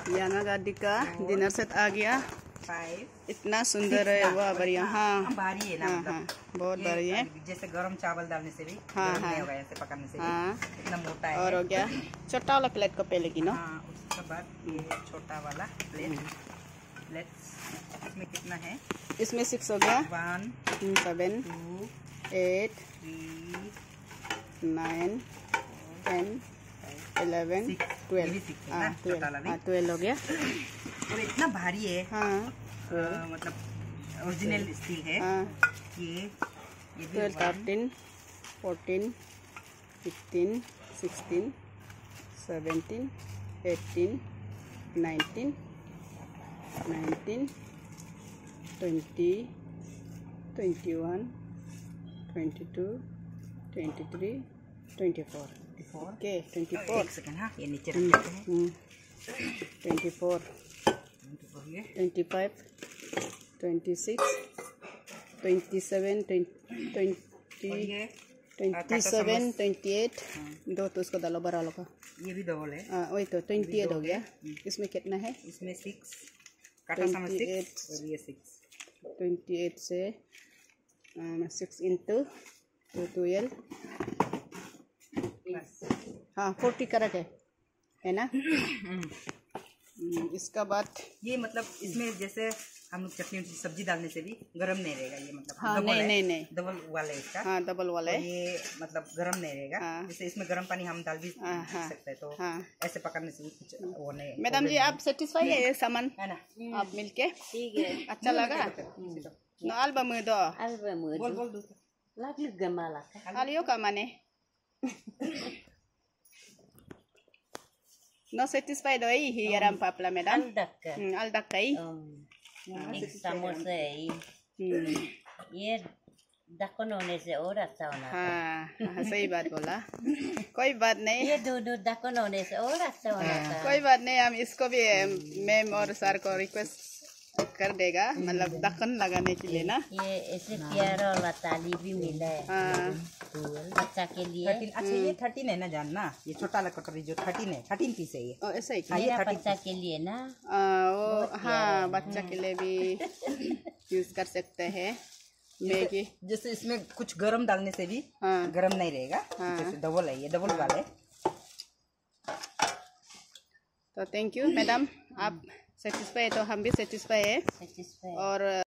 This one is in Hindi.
यहाँ गाड़ी का डिनर सेट आ गया। 5 इतना सुंदर है, वाह बढ़िया। हाँ भारी है ना, हाँ मतलब हाँ बहुत भारी है। जैसे गरम चावल डालने से भी हाँ गरम हाँ नहीं होगा, ऐसे पकाने से भी हाँ। इतना मोटा है। और हो गया छोटा वाला प्लेट को पहले की ना। हाँ, उसके बाद ये छोटा वाला प्लेट इसमें कितना है? इसमें 6 हो गया। 1 7 2 8 3 9 10 11 12 12 हो गया। और इतना भारी है। हाँ मतलब ओरिजिनल स्टील है। हाँ ये 12 13 14 15 16 17 18 19 19 20 21 22 23 24 ओके 24। एक सेकंड, हाँ ये नीचे रख देते हैं। 24 25 26 27 27 28 दो तो उसको डालो बड़ा लोग। ये भी डबल है। वही तो 28 हो गया। इसमें कितना है? इसमें 6 काटा समझ 6 और ये 6 28 से 6 इंटू 12 हाँ 40 करेक्ट है ना। इसका बाद ये मतलब इसमें जैसे हम लोग चटनी सब्जी डालने से भी गरम नहीं रहेगा ये, मतलब हाँ नहीं डबल वाला है इसका। हाँ डबल वाला है। ये मतलब गरम नहीं रहेगा। हाँ। जैसे इसमें गरम पानी हम डाल भी सकते हैं, तो हाँ। ऐसे पकड़ने से भी कुछ वो नहीं। मैडम जी आप सेटिस्फाई है ये सामान है ना? आप मिलके? ठीक है। अच्छा लगा no album do Album बोल बोल दो। lagi gemala kan. aliyo ka mane no satisfied oi hiyaram papla madam Aldak. aldak kai एक समोसे ये दखन होने से और अच्छा होना। हाँ सही बात बोला। कोई बात नहीं, ये दूध दखन होने से और अच्छा होना था। कोई बात नहीं, हम इसको भी मैम और सर को रिक्वेस्ट कर देगा, मतलब दखन लगाने के लिए ना। ये ऐसे प्यारा वाला ताली भी मिला है। हाँ बच्चा के लिए। 13 अच्छा ये 13 है ना जानना, ये छोटा वाला कटोरी जो 13 है, 13 पीस है ये। ऐसा ही हाँ, ये 30 बच्चा के लिए ना। वो हाँ बच्चा के लिए भी यूज कर सकते हैं मैगी। जैसे इसमें कुछ गरम डालने से भी हाँ गरम नहीं रहेगा। हाँ। जैसे डबल है, ये डबल वाला है। तो थैंक यू मैडम, आप सेटिस्फाई है तो हम भी सेटिस्फाई है। Satisfied. और